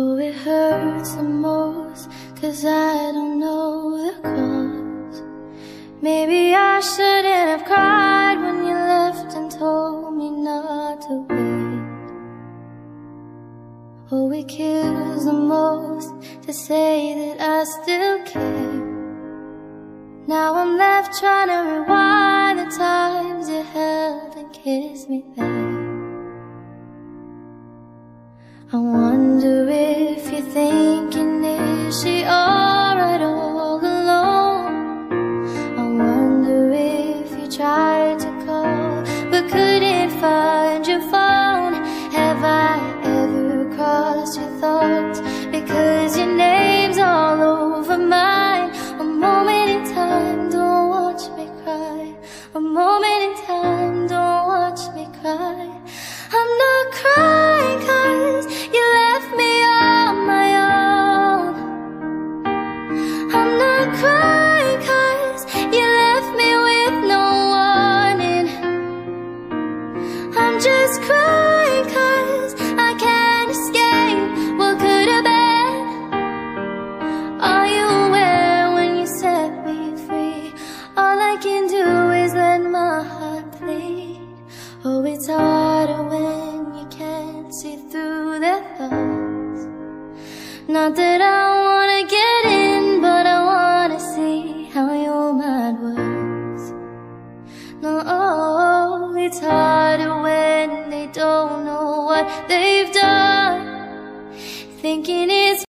Oh, it hurts the most, 'cause I don't know the cause. Maybe I shouldn't have cried when you left and told me not to wait. Oh, it kills the most to say that I still care. Now I'm left trying to rewind the times you held and kissed me there. I wonder if you're thinking, is she alright all alone? I wonder if you tried to call but couldn't find your phone. Have I ever crossed your thoughts because your name's all over mine? A moment in time, don't watch me cry. A moment in time, don't watch me cry. I'm not crying 'cause you left me on my own. I'm not crying 'cause you left me with no warning. I'm just crying 'cause I can't escape what could have been. Are you aware when you set me free? All I can do is let my heart bleed. Oh, it's harder when you can't see through their thoughts. Not that I wanna get in, but I wanna see how your mind works. No, it's harder when they don't know what they've done, thinking it's